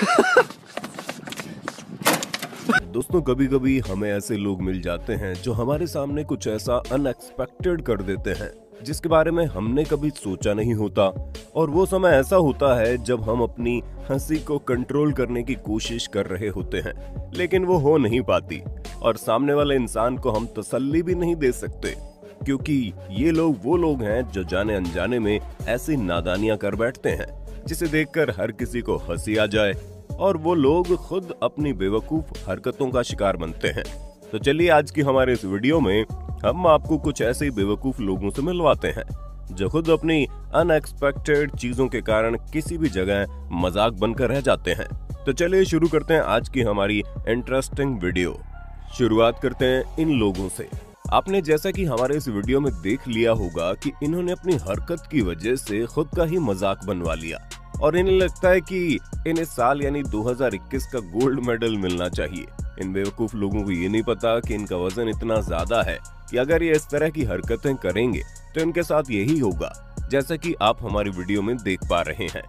दोस्तों, कभी कभी हमें ऐसे लोग मिल जाते हैं जो हमारे सामने कुछ ऐसा अनएक्सपेक्टेड कर देते हैं जिसके बारे में हमने कभी सोचा नहीं होता। और वो समय ऐसा होता है जब हम अपनी हंसी को कंट्रोल करने की कोशिश कर रहे होते हैं, लेकिन वो हो नहीं पाती और सामने वाले इंसान को हम तसल्ली भी नहीं दे सकते, क्योंकि ये लोग वो लोग हैं जो जाने अनजाने में ऐसी नादानियां कर बैठते हैं जिसे देखकर हर किसी को हंसी आ जाए और वो लोग खुद अपनी बेवकूफ हरकतों का शिकार बनते हैं। तो चलिए आज की हमारे इस वीडियो में हम आपको कुछ ऐसे बेवकूफ लोगों से मिलवाते हैं जो खुद अपनी अनएक्सपेक्टेड चीजों के कारण किसी भी जगह मजाक बनकर रह जाते हैं। तो चलिए शुरू करते हैं आज की हमारी इंटरेस्टिंग वीडियो। शुरुआत करते हैं इन लोगों से। आपने जैसा कि हमारे इस वीडियो में देख लिया होगा कि इन्होंने अपनी हरकत की वजह से खुद का ही मजाक बनवा लिया और इन्हें लगता है कि इन्हें साल यानी 2021 का गोल्ड मेडल मिलना चाहिए। इन बेवकूफ लोगों को ये नहीं पता कि इनका वजन इतना ज्यादा है कि अगर ये इस तरह की हरकतें करेंगे तो इनके साथ यही होगा, जैसा कि आप हमारी वीडियो में देख पा रहे हैं।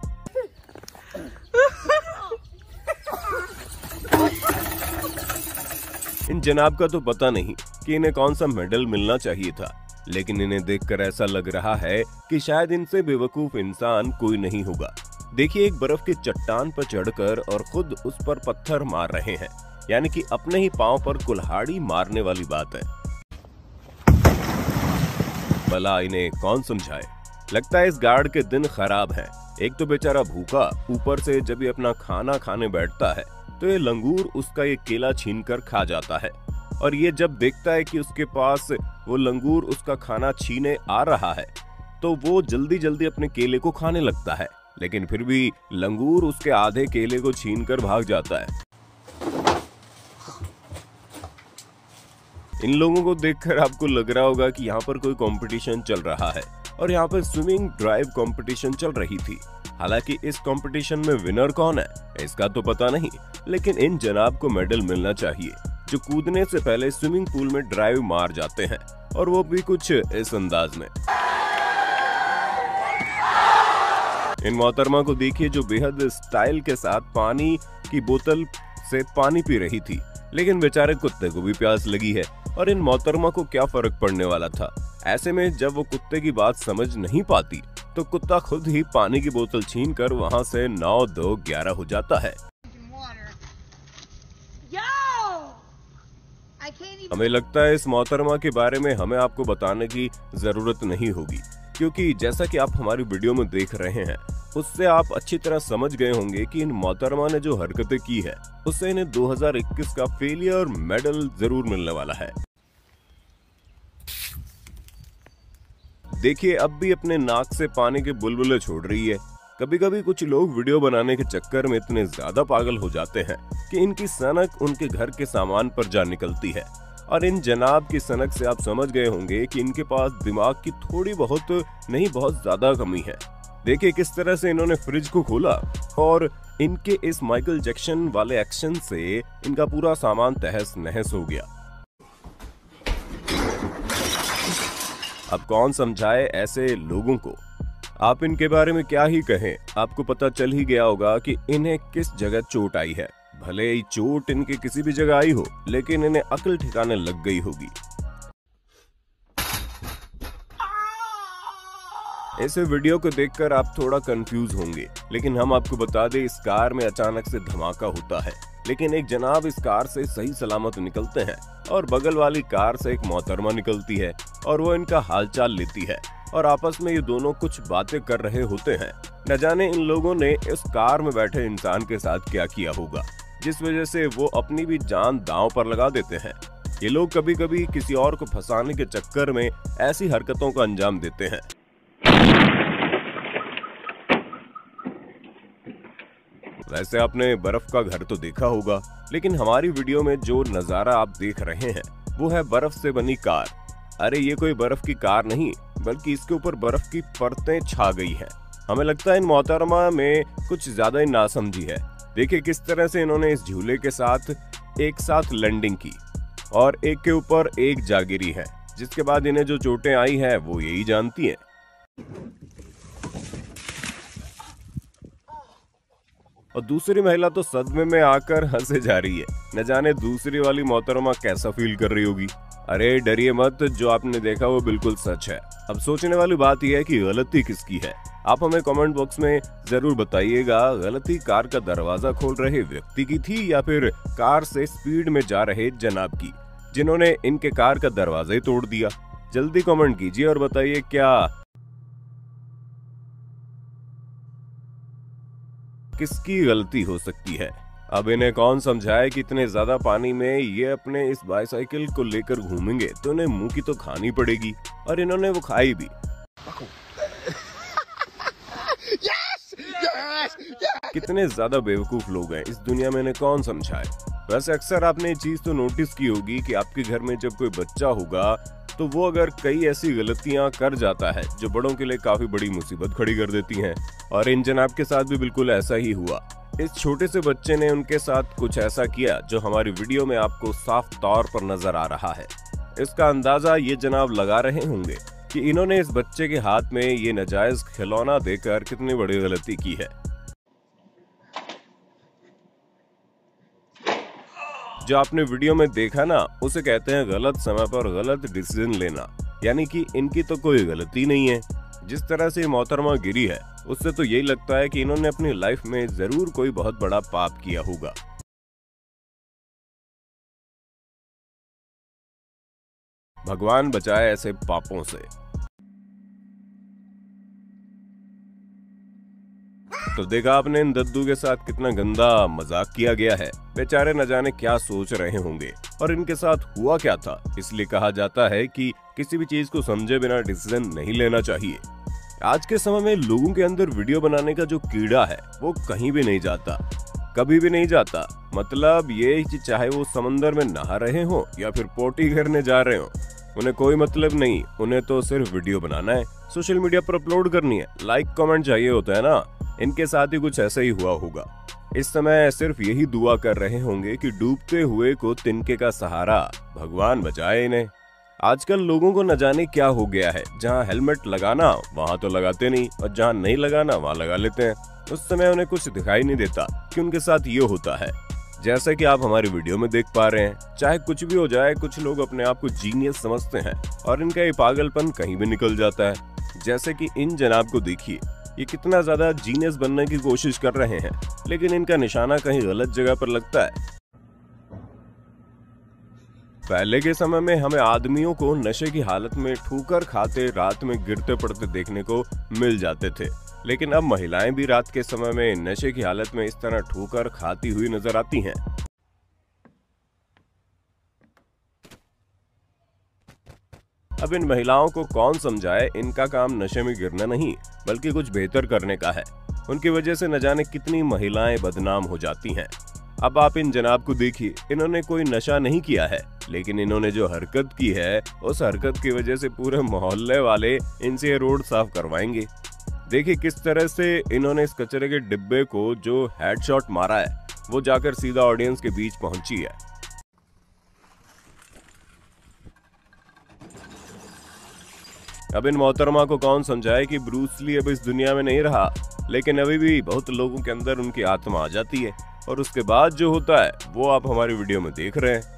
इन जनाब का तो पता नहीं कि इन्हें कौन सा मेडल मिलना चाहिए था, लेकिन इन्हें देखकर ऐसा लग रहा है कि शायद इनसे बेवकूफ इंसान कोई नहीं होगा। देखिए, एक बर्फ की चट्टान पर चढ़कर और खुद उस पर पत्थर मार रहे हैं, यानी कि अपने ही पांव पर कुल्हाड़ी मारने वाली बात है। भला इन्हें कौन समझाए। लगता है इस गार्ड के दिन खराब हैं। एक तो बेचारा भूखा, ऊपर से जब ये अपना खाना खाने बैठता है तो ये लंगूर उसका ये केला छीनकर खा जाता है, और ये जब देखता है कि उसके पास वो लंगूर उसका खाना छीने आ रहा है तो वो जल्दी जल्दी अपने केले को खाने लगता है, लेकिन फिर भी लंगूर उसके आधे केले को छीनकर भाग जाता है। इन लोगों को देखकर आपको लग रहा होगा कि यहाँ पर कोई कंपटीशन चल रहा है और यहाँ पर स्विमिंग ड्राइव कंपटीशन चल रही थी। हालांकि इस कंपटीशन में विनर कौन है इसका तो पता नहीं, लेकिन इन जनाब को मेडल मिलना चाहिए जो कूदने से पहले स्विमिंग पूल में ड्राइव मार जाते हैं, और वो भी कुछ इस अंदाज में। इन मोहतरमा को देखिए जो बेहद स्टाइल के साथ पानी की बोतल से पानी पी रही थी, लेकिन बेचारे कुत्ते को भी प्यास लगी है और इन मोहतरमा को क्या फर्क पड़ने वाला था। ऐसे में जब वो कुत्ते की बात समझ नहीं पाती तो कुत्ता खुद ही पानी की बोतल छीनकर वहां से 9, 2, 11 हो जाता है। हमें लगता है इस मोहतरमा के बारे में हमें आपको बताने की जरूरत नहीं होगी, क्योंकि जैसा कि आप हमारी वीडियो में देख रहे हैं उससे आप अच्छी तरह समझ गए होंगे कि इन मोहतरमा ने जो हरकतें की है उससे इन्हें 2021 का फेलियर मेडल जरूर मिलने वाला है। देखिए, अब भी अपने नाक से पानी के बुलबुले छोड़ रही है। कभी कभी कुछ लोग वीडियो बनाने के चक्कर में इतने ज्यादा पागल हो जाते हैं कि इनकी सनक उनके घर के सामान पर जा निकलती है, और इन जनाब की सनक से आप समझ गए होंगे कि इनके पास दिमाग की थोड़ी बहुत नहीं बहुत ज्यादा कमी है। देखिए किस तरह से इन्होंने फ्रिज को खोला और इनके इस माइकल जैक्सन वाले एक्शन से इनका पूरा सामान तहस नहस हो गया। अब कौन समझाए ऐसे लोगों को। आप इनके बारे में क्या ही कहें, आपको पता चल ही गया होगा कि इन्हें किस जगह चोट आई है। भले ही चोट इनके किसी भी जगह आई हो, लेकिन इन्हें अकल ठिकाने लग गई होगी। इस वीडियो को देखकर आप थोड़ा कंफ्यूज होंगे, लेकिन हम आपको बता दें इस कार में अचानक से धमाका होता है, लेकिन एक जनाब इस कार से सही सलामत निकलते हैं और बगल वाली कार से एक मोहतरमा निकलती है और वो इनका हालचाल लेती है और आपस में ये दोनों कुछ बातें कर रहे होते हैं। न जाने इन लोगों ने इस कार में बैठे इंसान के साथ क्या किया होगा जिस वजह से वो अपनी भी जान दांव पर लगा देते हैं। ये लोग कभी कभी किसी और को फंसाने के चक्कर में ऐसी हरकतों को अंजाम देते हैं। वैसे आपने बर्फ का घर तो देखा होगा, लेकिन हमारी वीडियो में जो नजारा आप देख रहे हैं वो है बर्फ से बनी कार। अरे ये कोई बर्फ की कार नहीं, बल्कि इसके ऊपर बर्फ की परतें छा गई हैं। हमें लगता है इन मोहतरमा में कुछ ज्यादा ही नासमझी है। देखिए किस तरह से इन्होंने इस झूले के साथ एक साथ लैंडिंग की और एक के ऊपर एक जा गिरी है, जिसके बाद इन्हें जो चोटें आई है वो यही जानती हैं। और दूसरी महिला तो सदमे में आकर हंसे जा रही है। न जाने दूसरी वाली मोहतरमा कैसा फील कर रही होगी। अरे डरिए मत, जो आपने देखा वो बिल्कुल सच है। अब सोचने वाली बात यह है कि गलती किसकी है। आप हमें कमेंट बॉक्स में जरूर बताइएगा, गलती कार का दरवाजा खोल रहे व्यक्ति की थी या फिर कार से स्पीड में जा रहे जनाब की, जिन्होंने इनके कार का दरवाजा ही तोड़ दिया। जल्दी कमेंट कीजिए और बताइए क्या किसकी गलती हो सकती है। अब इन्हें कौन समझाए कि इतने ज्यादा पानी में ये अपने इस बाइसाइकिल को लेकर घूमेंगे तो इन्हें मुंह की तो खानी पड़ेगी, और इन्होंने वो खाई भी। कितने ज्यादा बेवकूफ लोग हैं इस दुनिया में, इन्हें कौन समझाए। वैसे अक्सर आपने ये चीज तो नोटिस की होगी कि आपके घर में जब कोई बच्चा होगा तो वो अगर कई ऐसी गलतियां कर जाता है जो बड़ों के लिए काफी बड़ी मुसीबत खड़ी कर देती हैं, और इन जनाब के साथ भी बिल्कुल ऐसा ही हुआ। इस छोटे से बच्चे ने उनके साथ कुछ ऐसा किया जो हमारी वीडियो में आपको साफ तौर पर नजर आ रहा है। इसका अंदाजा ये जनाब लगा रहे होंगे कि इन्होंने इस बच्चे के हाथ में ये नाजायज खिलौना देकर कितनी बड़ी गलती की है। जो आपने वीडियो में देखा ना, उसे कहते हैं गलत समय पर गलत डिसीजन लेना। यानी कि इनकी तो कोई गलती नहीं है। जिस तरह से मोहतरमा गिरी है उससे तो यही लगता है कि इन्होंने अपनी लाइफ में जरूर कोई बहुत बड़ा पाप किया होगा। भगवान बचाए ऐसे पापों से। तो देखा आपने इन दद्दू के साथ कितना गंदा मजाक किया गया है। बेचारे न जाने क्या सोच रहे होंगे और इनके साथ हुआ क्या था। इसलिए कहा जाता है कि किसी भी चीज को समझे बिना डिसीजन नहीं लेना चाहिए। आज के समय में लोगों के अंदर वीडियो बनाने का जो कीड़ा है वो कहीं भी नहीं जाता, कभी भी नहीं जाता। मतलब ये कि चाहे वो समंदर में नहा रहे हो या फिर पोटी करने जा रहे हो, उन्हें कोई मतलब नहीं। उन्हें तो सिर्फ वीडियो बनाना है, सोशल मीडिया पर अपलोड करनी है, लाइक कमेंट चाहिए होता है ना। इनके साथ ही कुछ ऐसा ही हुआ होगा। इस समय सिर्फ यही दुआ कर रहे होंगे कि डूबते हुए को तिनके का सहारा, भगवान बचाए इन्हें। आजकल लोगों को न जाने क्या हो गया है, जहां हेलमेट लगाना वहां तो लगाते नहीं, और जहां नहीं लगाना वहां लगा लेते हैं। उस समय उन्हें कुछ दिखाई नहीं देता कि उनके साथ ये होता है। जैसा कि आप हमारी वीडियो में देख पा रहे हैं, चाहे कुछ भी हो जाए, कुछ लोग अपने आप को जीनियस समझते हैं और इनका ये पागलपन कहीं भी निकल जाता है। जैसे कि इन जनाब को देखिए, ये कितना ज्यादा जीनियस बनने की कोशिश कर रहे हैं, लेकिन इनका निशाना कहीं गलत जगह पर लगता है। पहले के समय में हमें आदमियों को नशे की हालत में ठोकर खाते, रात में गिरते पड़ते देखने को मिल जाते थे, लेकिन अब महिलाएं भी रात के समय में नशे की हालत में इस तरह ठोकर खाती हुई नजर आती हैं। अब इन महिलाओं को कौन समझाए, इनका काम नशे में गिरना नहीं बल्कि कुछ बेहतर करने का है। उनकी वजह से न जाने कितनी महिलाएं बदनाम हो जाती हैं। अब आप इन जनाब को देखिए, इन्होंने कोई नशा नहीं किया है, लेकिन इन्होंने जो हरकत की है उस हरकत की वजह से पूरे मोहल्ले वाले इनसे रोड साफ करवाएंगे। देखिए किस तरह से इन्होंने इस कचरे के डिब्बे को जो हेडशॉट मारा है वो जाकर सीधा ऑडियंस के बीच पहुंची है। अब इन मोहतरमा को कौन समझाए कि ब्रूस ली अब इस दुनिया में नहीं रहा, लेकिन अभी भी बहुत लोगों के अंदर उनकी आत्मा आ जाती है, और उसके बाद जो होता है वो आप हमारी वीडियो में देख रहे हैं।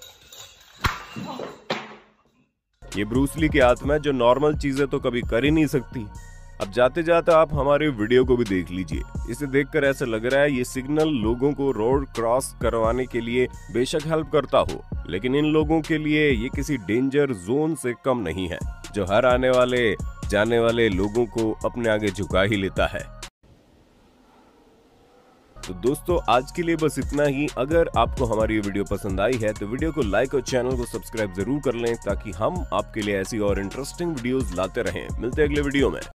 ये ब्रूस ली की आत्मा है जो नॉर्मल चीजें तो कभी कर ही नहीं सकती। अब जाते जाते आप हमारे वीडियो को भी देख लीजिए। इसे देखकर ऐसा लग रहा है ये सिग्नल लोगों को रोड क्रॉस करवाने के लिए बेशक हेल्प करता हो, लेकिन इन लोगों के लिए ये किसी डेंजर जोन से कम नहीं है, जो हर आने वाले जाने वाले लोगों को अपने आगे झुका ही लेता है। तो दोस्तों आज के लिए बस इतना ही। अगर आपको हमारी ये वीडियो पसंद आई है तो वीडियो को लाइक और चैनल को सब्सक्राइब जरूर कर लें, ताकि हम आपके लिए ऐसी और इंटरेस्टिंग वीडियोस लाते रहें। मिलते हैं अगले वीडियो में।